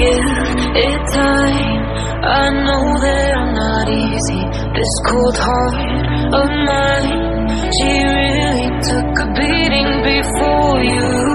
give it time. I know that I'm not easy. This cold heart of mine, she really took a beating before you.